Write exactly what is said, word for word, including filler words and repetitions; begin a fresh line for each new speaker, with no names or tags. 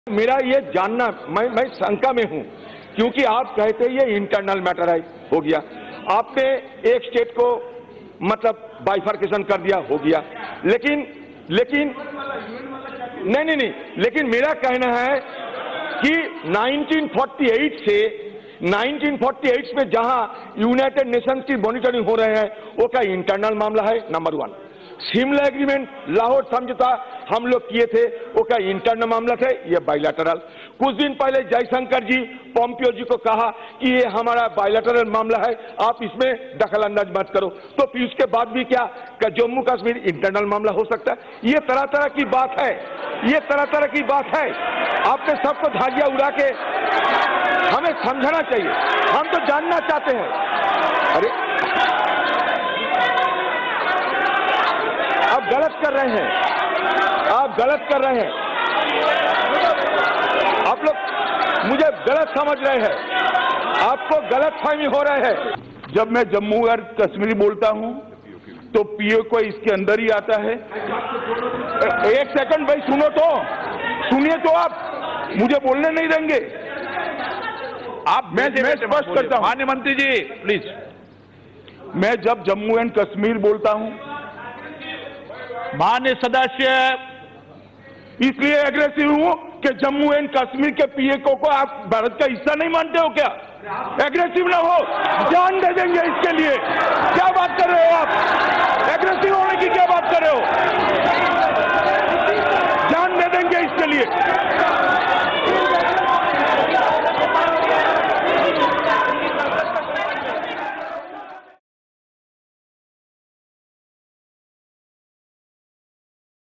मेरा ये जानना, मैं मैं शंका में हूं, क्योंकि आप कहते ये इंटरनल मैटर है, हो गया। आपने एक स्टेट को मतलब बाइफरकेशन कर दिया, हो गया। लेकिन लेकिन नहीं नहीं नहीं लेकिन मेरा कहना है कि नाइनटीन फोर्टी एट से नाइनटीन फोर्टी एट में जहां यूनाइटेड नेशंस की मॉनिटरिंग हो रहे हैं, वो क्या इंटरनल मामला है? Number one. Shimla agreement, Lahore समझौता हम लोग किए थे, वो क्या इंटरनल मामला थे? ये बायलैटरल। कुछ दिन पहले जयशंकर जी पोम्पियो जी को कहा कि ये हमारा बायलैटरल मामला है, आप इसमें दखल अंदाज मत करो। तो फिर उसके बाद भी क्या जम्मू कश्मीर इंटरनल मामला हो सकता है? ये तरह तरह की बात है, ये तरह तरह की बात है। आपने सबको धारियां उड़ा के हमें समझना चाहिए। हम तो जानना चाहते हैं। अरे आप गलत कर रहे हैं, आप गलत कर रहे हैं, आप लोग मुझे गलत समझ रहे हैं, आपको गलत फहमी हो रहे हैं।
जब मैं जम्मू और कश्मीर बोलता हूं तो पीओ को इसके अंदर ही आता है। एक सेकंड भाई, सुनो तो, सुनिए तो, आप मुझे बोलने नहीं देंगे। आप मैं मैं स्पष्ट करता हूं,
माननीय मंत्री जी प्लीज।
मैं जब जम्मू एंड कश्मीर बोलता हूं,
माननीय सदस्य,
इसलिए एग्रेसिव हूं कि जम्मू एंड कश्मीर के पीएको को आप भारत का हिस्सा नहीं मानते हो क्या? एग्रेसिव ना हो, जान दे देंगे इसके लिए। क्या बात कर रहे हो आप? एग्रेसिव होने की क्या बात कर रहे हो?